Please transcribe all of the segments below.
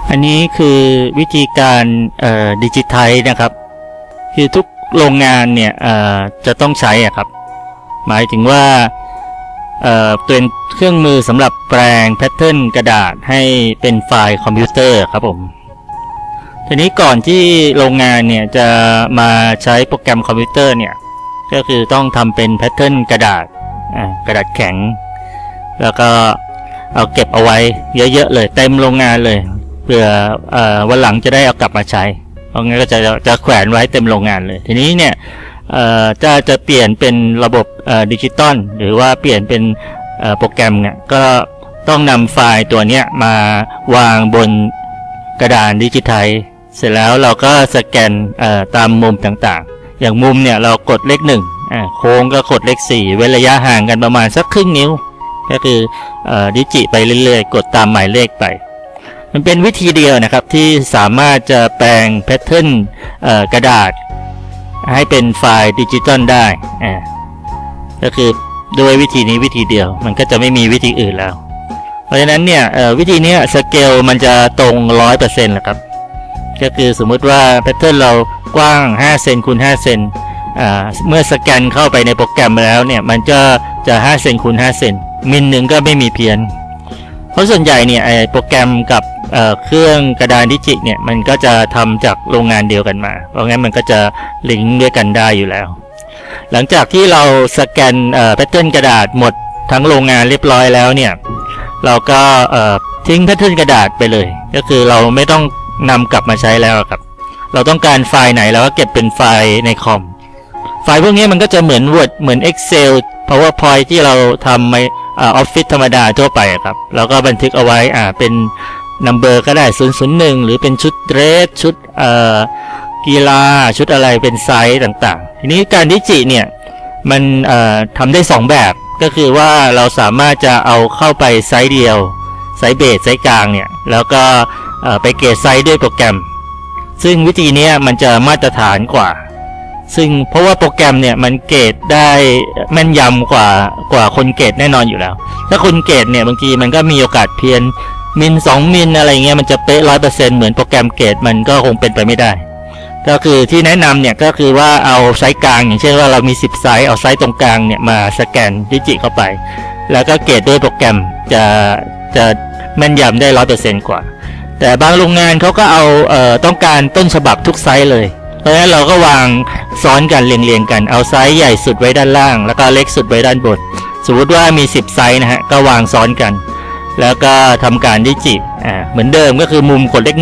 อันนี้คือวิธีการดิจิทัลนะครับคือทุกโรงงานเนี่ยจะต้องใช้ครับหมายถึงว่าเป็นเครื่องมือสำหรับแปลงแพทเทิร์นกระดาษให้เป็นไฟล์คอมพิวเตอร์ครับผมทีนี้ก่อนที่โรงงานเนี่ยจะมาใช้โปรแกรมคอมพิวเตอร์เนี่ยก็คือต้องทำเป็นแพทเทิร์นกระดาษแข็งแล้วก็เอาเก็บเอาไว้เยอะๆเลยเต็มโรงงานเลยเพื่อวันหลังจะได้เอากลับมาใช้เพราะงั้นก็จะแขวนไว้เต็มโรงงานเลยทีนี้เนี่ยจะเปลี่ยนเป็นระบบดิจิตอลหรือว่าเปลี่ยนเป็นโปรแกรมเนี่ยก็ต้องนำไฟล์ตัวเนี้ยมาวางบนกระดานดิจิทัลเสร็จแล้วเราก็สแกนตามมุมต่างๆอย่างมุมเนี่ยเรากดเลข1โค้งก็กดเลข4เว้นระยะห่างกันประมาณสักครึ่งนิ้วก็คือดิจิไปเรื่อยๆกดตามหมายเลขไปมันเป็นวิธีเดียวนะครับที่สามารถจะแปลงแพทเทิร์นกระดาษให้เป็นไฟล์ดิจิตอลได้ก็คือด้วยวิธีนี้วิธีเดียวมันก็จะไม่มีวิธีอื่นแล้วเพราะฉะนั้นเนี่ยวิธีนี้สเกลมันจะตรง 100% แหละครับก็คือสมมุติว่าแพทเทิร์นเรากว้าง5 เซนคูณ5 เซนเมื่อสแกนเข้าไปในโปรแกรมแล้วเนี่ยมันจะ5 เซนคูณ5 เซนมิลหนึ่งก็ไม่มีเพี้ยนเพราะส่วนใหญ่เนี่ยโปรแกรมกับเครื่องกระดานดิจิเนี่ยมันก็จะทำจากโรงงานเดียวกันมาเพราะงั้นมันก็จะลิงก์ด้วยกันได้อยู่แล้วหลังจากที่เราสแกนแพทเทิร์นกระดาษหมดทั้งโรงงานเรียบร้อยแล้วเนี่ยเราก็ทิ้งแพทเทิร์นกระดาษไปเลยก็คือเราไม่ต้องนำกลับมาใช้แล้วครับเราต้องการไฟล์ไหนเราก็เก็บเป็นไฟล์ในคอมไฟล์พวกนี้มันก็จะเหมือน Word เหมือน Excel PowerPoint ที่เราทำในOffice ธรรมดาทั่วไปครับเราก็บันทึกเอาไว้เป็นnumber ก็ได้001หรือเป็นชุดเดรสชุดกีฬาชุดอะไรเป็นไซส์ต่างๆทีนี้การดิจิเนี่ยมันทำได้2แบบก็คือว่าเราสามารถจะเอาเข้าไปไซส์เดียวไซส์เบสไซส์กลางเนี่ยแล้วก็ไปเกรดไซส์ด้วยโปรแกรมซึ่งวิธีนี้มันจะมาตรฐานกว่าซึ่งเพราะว่าโปรแกรมเนี่ยมันเกรดได้แม่นยำกว่าคนเกรดแน่นอนอยู่แล้วถ้าคนเกรดเนี่ยบางทีมันก็มีโอกาสเพี้ยนมิล2 มิลอะไรเงี้ยมันจะเป๊ะ 100% เหมือนโปรแกรมเกรดมันก็คงเป็นไปไม่ได้ก็คือที่แนะนำเนี่ยก็คือว่าเอาไซส์กลางอย่างเช่นว่าเรามี10ไซส์เอาไซส์ตรงกลางเนี่ยมาสแกนดิจิเข้าไปแล้วก็เกรดด้วยโปรแกรมจะแม่นยำได้ 100% กว่าแต่บางโรงงานเขาก็เอาต้องการต้นฉบับทุกไซส์เลยเพราะฉะนั้นเราก็วางซ้อนกันเรียงๆกันเอาไซส์ใหญ่สุดไว้ด้านล่างแล้วก็เล็กสุดไว้ด้านบนสมมติว่ามี10ไซส์นะฮะก็วางซ้อนกันแล้วก็ทำการดิจิเหมือนเดิมก็คือมุมกดเลข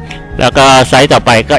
1แล้วก็ไซส์ต่อไปก็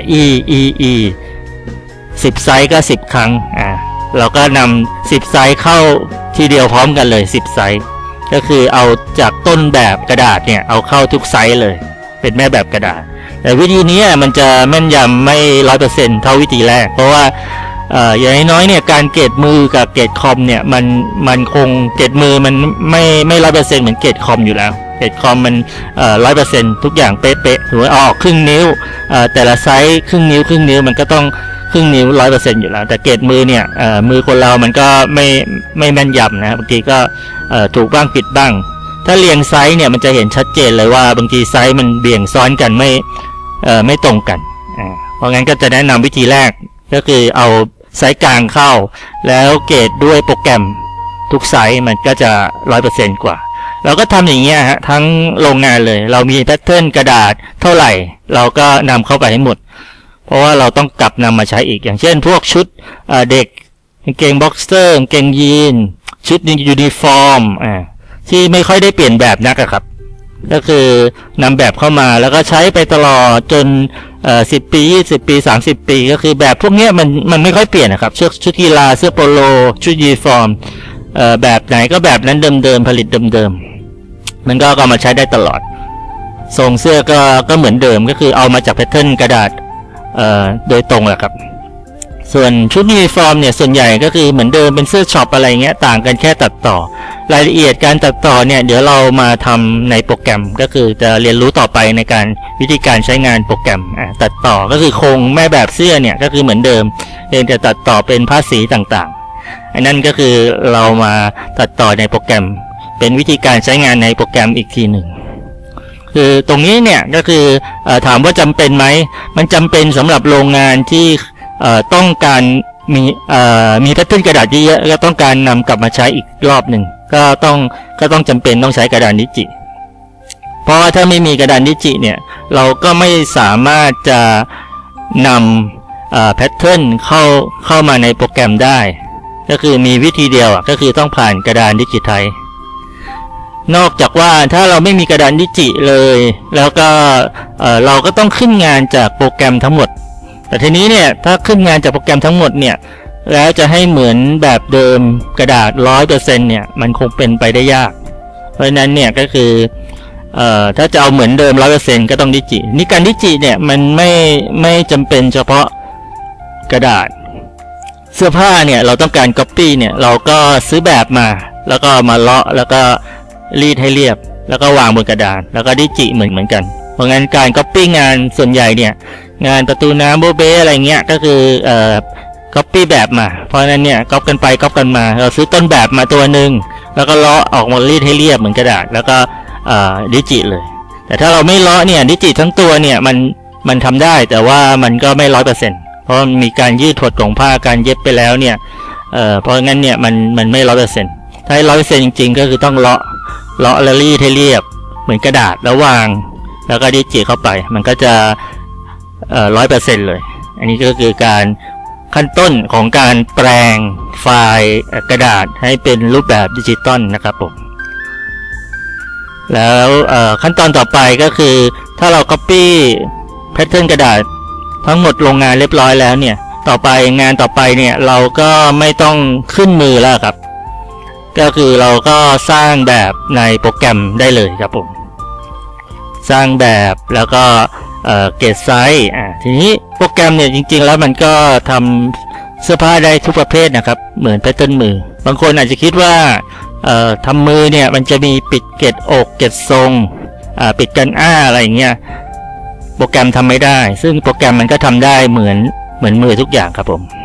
10 ไซส์ก็10 ครั้งเราก็นำ10ไซส์เข้าทีเดียวพร้อมกันเลย10ไซส์ก็คือเอาจากต้นแบบกระดาษเนี่ยเอาเข้าทุกไซส์เลยเป็นแม่แบบกระดาษแต่วิธีนี้มันจะแม่นยำไม่ 100% เท่าวิธีแรกเพราะว่าอย่างน้อยเนี่ยการเกรดมือกับเกรดคอมเนี่ยมันคงเกรดมือมันไม่ 100% เหมือนเกรดคอมอยู่แล้วเกรดคอมมัน100% ทุกอย่างเป๊ะๆถือว่าออกครึ่งนิ้วแต่ละไซส์ครึ่งนิ้วมันก็ต้องครึ่งนิ้ว 100% อยู่แล้วแต่เกรดมือเนี่ยมือคนเรามันก็ไม่แม่นยำนะบางทีก็ถูกบ้างผิดบ้างถ้าเรียงไซส์เนี่ยมันจะเห็นชัดเจนเลยว่าบางทีไซส์มันเบี่ยงซ้อนกันไม่ตรงกันเพราะงั้นก็จะแนะนำวิธีแรกก็คือเอาไซส์กลางเข้าแล้วเกรดด้วยโปรแกรมทุกไซส์มันก็จะ 100% กว่าเราก็ทำอย่างเงี้ยฮะทั้งโรงงานเลยเรามีแพทเทิร์นกระดาษเท่าไหร่เราก็นำเข้าไปให้หมดเพราะว่าเราต้องกลับนำมาใช้อีกอย่างเช่นพวกชุดเด็กกางเกงบ็อกเซอร์กางเกงยีนชุดยูนิฟอร์มที่ไม่ค่อยได้เปลี่ยนแบบนักครับก็คือนำแบบเข้ามาแล้วก็ใช้ไปตลอดจน10 ปี20 ปี30 ปีก็คือแบบพวกนี้มันไม่ค่อยเปลี่ยนนะครับชุดกีฬาเสื้อโปโลชุดยูนิฟอร์มแบบไหนก็แบบนั้นเดิมๆผลิตเดิมๆมันก็เอามาใช้ได้ตลอดทรงเสื้อก็เหมือนเดิมก็คือเอามาจากแพทเทิร์นกระดาษโดยตรงแหละครับส่วนชุดยูนิฟอร์มเนี่ยส่วนใหญ่ก็คือเหมือนเดิมเป็นเสื้อช็อปอะไรเงี้ยต่างกันแค่ตัดต่อรายละเอียดการตัดต่อเนี่ยเดี๋ยวเรามาทำในโปรแกรมก็คือจะเรียนรู้ต่อไปในการวิธีการใช้งานโปรแกรมตัดต่อก็คือโครงแม่แบบเสื้อเนี่ยก็คือเหมือนเดิมเพียงแต่ตัดต่อเป็นผ้าสีต่างๆอันนั้นก็คือเรามาตัดต่อในโปรแกรมเป็นวิธีการใช้งานในโปรแกรมอีกทีหนึ่งคือตรงนี้เนี่ยก็คือถามว่าจำเป็นไหมมันจำเป็นสำหรับโรงงานที่ต้องการมีแพทเทิร์นกระดาษเยอะๆก็ต้องการนำกลับมาใช้อีกรอบหนึ่งก็ต้องจำเป็นต้องใช้กระดานนิจิเพราะถ้าไม่มีกระดานนิจิเนี่ยเราก็ไม่สามารถจะนำแพทเทิร์นเข้ามาในโปรแกรมได้ก็คือมีวิธีเดียวก็คือต้องผ่านกระดานดิจิไทยนอกจากว่าถ้าเราไม่มีกระดานดิจิเลยแล้วก็เราก็ต้องขึ้นงานจากโปรแกรมทั้งหมดแต่ทีนี้เนี่ยถ้าขึ้นงานจากโปรแกรมทั้งหมดเนี่ยแล้วจะให้เหมือนแบบเดิมกระดาษ 100% เนี่ยมันคงเป็นไปได้ยากเพราะฉะนั้นเนี่ยก็คือถ้าจะเอาเหมือนเดิม 100% ก็ต้องดิจินี่การดิจิเนี่ยมันไม่จำเป็นเฉพาะกระดาษเสื้อผ้าเนี่ยเราต้องการ copy เนี่ยเราก็ซื้อแบบมาแล้วก็มาเลาะแล้วก็รีดให้เรียบแล้วก็วางบนกระดานแล้วก็ดิจิเหมือนกันเพราะงั้นการ copy งานส่วนใหญ่เนี่ยงานประตูน้ำโบเบ้อะไรเงี้ยก็คือcopy แบบมาเพราะนั้นเนี่ยก๊อปกันไปก๊อปกันมาเราซื้อต้นแบบมาตัวหนึ่งแล้วก็เลาะออกมารีดให้เรียบเหมือนกระดาษแล้วก็ดิจิเลยแต่ถ้าเราไม่เลาะเนี่ยดิจิทั้งตัวเนี่ยมันทำได้แต่ว่ามันก็ไม่ 100% เพราะมีการยืดถดของผ้าการเย็บไปแล้วเนี่ยเพราะงั้นเนี่ยมันไม่ 100% ถ้าให้ 100% จริงๆก็คือต้องเลาะแล้วรีดให้เรียบเหมือนกระดาษแล้ววางแล้วก็ดิจิเข้าไปมันก็จะ100% เลยอันนี้ก็คือการขั้นต้นของการแปลงไฟล์กระดาษให้เป็นรูปแบบดิจิตอลนะครับผมแล้วขั้นตอนต่อไปก็คือถ้าเรา copy แพทเทิร์นกระดาษทั้งหมดโรงงานเรียบร้อยแล้วเนี่ยต่อไปงานต่อไปเนี่ยเราก็ไม่ต้องขึ้นมือแล้วครับก็คือเราก็สร้างแบบในโปรแกรมได้เลยครับผมสร้างแบบแล้วก็เกรดไซส์ทีนี้โปรแกรมเนี่ยจริงๆแล้วมันก็ทำเสื้อผ้าได้ทุกประเภทนะครับเหมือนแพทเทิร์นมือบางคนอาจจะคิดว่าทำมือเนี่ยมันจะมีปิดเกล็ดอกเกล็ดทรงปิดกันอะไรอย่างเงี้ยโปรแกรมทำไม่ได้ซึ่งโปรแกรมมันก็ทำได้เหมือนมือทุกอย่างครับผม